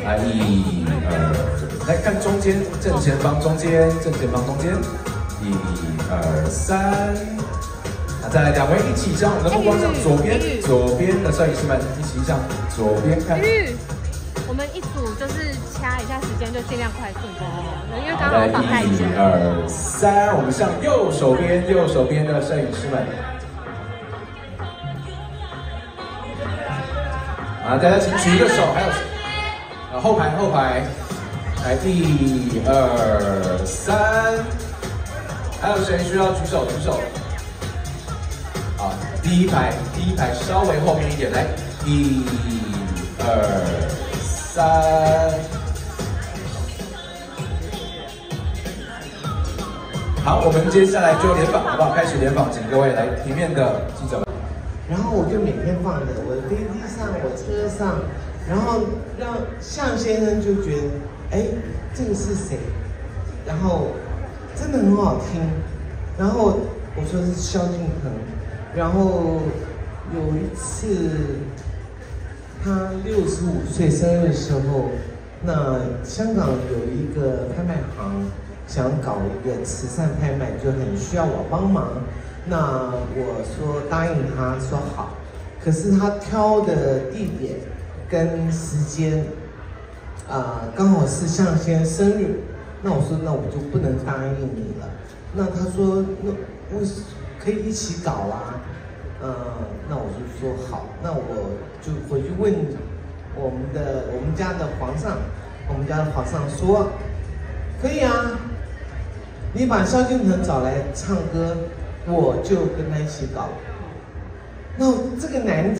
来来看中间，正前方中间，正前方中间，1、2、3。再来，2位一起向我们的目光向左边的摄影师们一起向左边看。 我们一组就是掐一下时间，就尽量快速因为刚刚我绑太久。 1、2、3，我们向右手边的摄影师们。大家请举一个手，还有后排，来1、2、3，还有谁需要举手？好，第一排稍微后面一点，来1、2、3。好，我们接下来就联访，好不好？开始联访，请各位来平面的记者们。 然后我就每天放着，我的飞机上，我车上，然后让向先生就觉得，哎，这个是谁？然后真的很好听。然后我说是萧敬腾。然后有一次他65岁生日的时候，那香港有一个拍卖行想搞一个慈善拍卖，就很需要我帮忙。那我说答应他，说好，可是他挑的地点跟时间，刚好是向先生日，那我说那我就不能答应你了。那他说那可以一起搞啊，那我就说好，那我就回去问我们家的皇上说，可以啊，你把萧敬腾找来唱歌。我就跟他一起搞，那这个男